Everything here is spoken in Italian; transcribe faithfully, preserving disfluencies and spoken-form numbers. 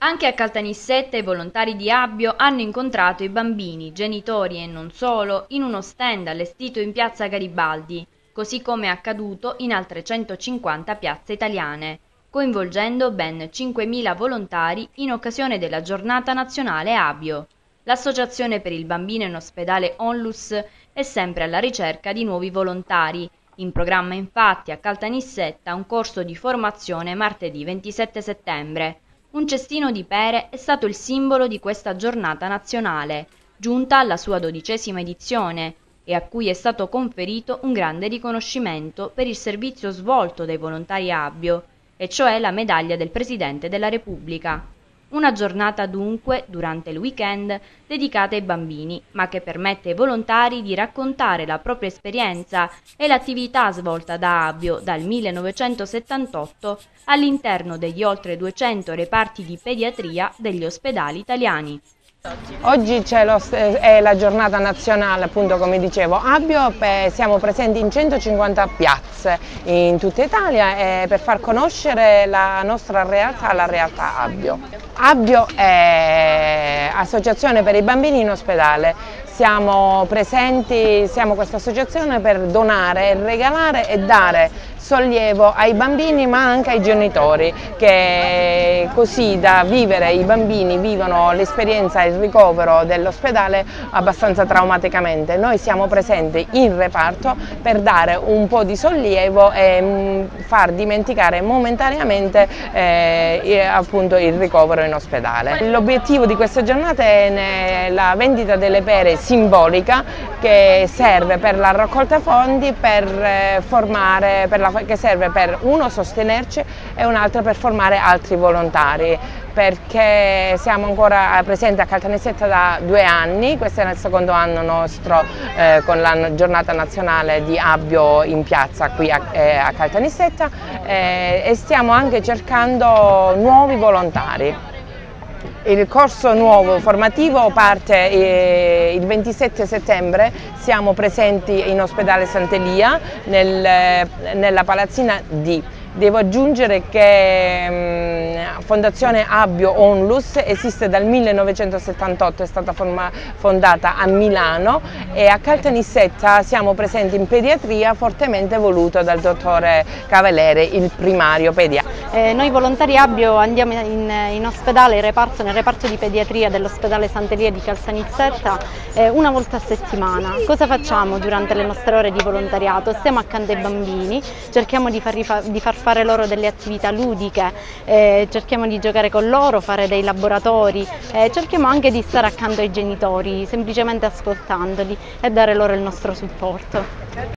Anche a Caltanissetta i volontari di Abbio hanno incontrato i bambini, genitori e non solo in uno stand allestito in piazza Garibaldi, così come è accaduto in altre centocinquanta piazze italiane, coinvolgendo ben cinquemila volontari in occasione della Giornata Nazionale Abbio. L'Associazione per il Bambino in Ospedale Onlus è sempre alla ricerca di nuovi volontari. In programma infatti a Caltanissetta un corso di formazione martedì ventisette settembre. Un cestino di pere è stato il simbolo di questa giornata nazionale, giunta alla sua dodicesima edizione e a cui è stato conferito un grande riconoscimento per il servizio svolto dai volontari Abbio, e cioè la medaglia del Presidente della Repubblica. Una giornata dunque, durante il weekend, dedicata ai bambini, ma che permette ai volontari di raccontare la propria esperienza e l'attività svolta da Abbio dal millenovecentosettantotto all'interno degli oltre duecento reparti di pediatria degli ospedali italiani. Oggi lo, è la giornata nazionale, appunto come dicevo, Abbio, siamo presenti in centocinquanta piazze in tutta Italia eh, per far conoscere la nostra realtà, la realtà Abbio. Abbio è Associazione per i Bambini in Ospedale. Siamo presenti, siamo questa associazione per donare, regalare e dare sollievo ai bambini ma anche ai genitori, che così da vivere i bambini vivono l'esperienza e il ricovero dell'ospedale abbastanza traumaticamente. Noi siamo presenti in reparto per dare un po' di sollievo e far dimenticare momentaneamente eh, appunto il ricovero in ospedale. L'obiettivo di questa giornata è la vendita delle pere simbolica, che serve per la raccolta fondi, per formare, per la, che serve per uno sostenerci e un altro per formare altri volontari, perché siamo ancora presenti a Caltanissetta da due anni, questo è il secondo anno nostro eh, con la giornata nazionale di Abbio in piazza qui a, eh, a Caltanissetta eh, e stiamo anche cercando nuovi volontari. Il corso nuovo formativo parte eh, il ventisette settembre, siamo presenti in ospedale Sant'Elia nel, nella palazzina D. Devo aggiungere che mh, Fondazione Abbio Onlus esiste dal millenovecentosettantotto, è stata forma, fondata a Milano, e a Caltanissetta siamo presenti in pediatria, fortemente voluto dal dottore Cavaliere, il primario pediatra. Eh, noi volontari Abbio andiamo in, in ospedale, in reparto, nel reparto di pediatria dell'ospedale Sant'Elia di Caltanissetta eh, una volta a settimana. Cosa facciamo durante le nostre ore di volontariato? Stiamo accanto ai bambini, cerchiamo di far, di far fare loro delle attività ludiche, eh, cerchiamo di giocare con loro, fare dei laboratori, eh, cerchiamo anche di stare accanto ai genitori, semplicemente ascoltandoli e dare loro il nostro supporto.